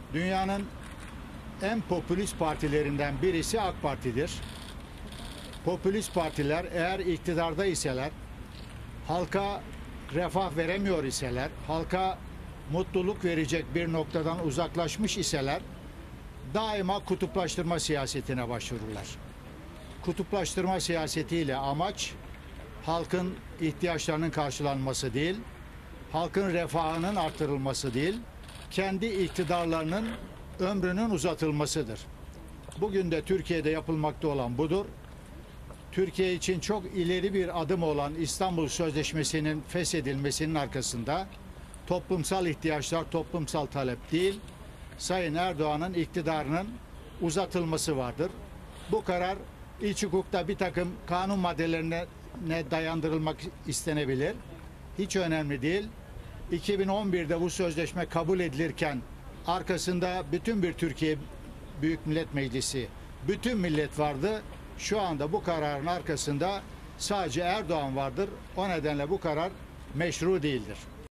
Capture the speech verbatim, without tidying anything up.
Dünyanın en popülist partilerinden birisi AK Parti'dir. Popülist partiler eğer iktidarda iseler, halka refah veremiyor iseler, halka mutluluk verecek bir noktadan uzaklaşmış iseler, daima kutuplaştırma siyasetine başvururlar. Kutuplaştırma siyasetiyle amaç, halkın ihtiyaçlarının karşılanması değil, halkın refahının artırılması değil, kendi iktidarlarının ömrünün uzatılmasıdır. Bugün de Türkiye'de yapılmakta olan budur. Türkiye için çok ileri bir adım olan İstanbul Sözleşmesi'nin feshedilmesinin arkasında toplumsal ihtiyaçlar, toplumsal talep değil, Sayın Erdoğan'ın iktidarının uzatılması vardır. Bu karar iç hukukta bir takım kanun maddelerine dayandırılmak istenebilir. Hiç önemli değil. iki bin on bir'de bu sözleşme kabul edilirken arkasında bütün bir Türkiye Büyük Millet Meclisi, bütün millet vardı. Şu anda bu kararın arkasında sadece Erdoğan vardır. O nedenle bu karar meşru değildir.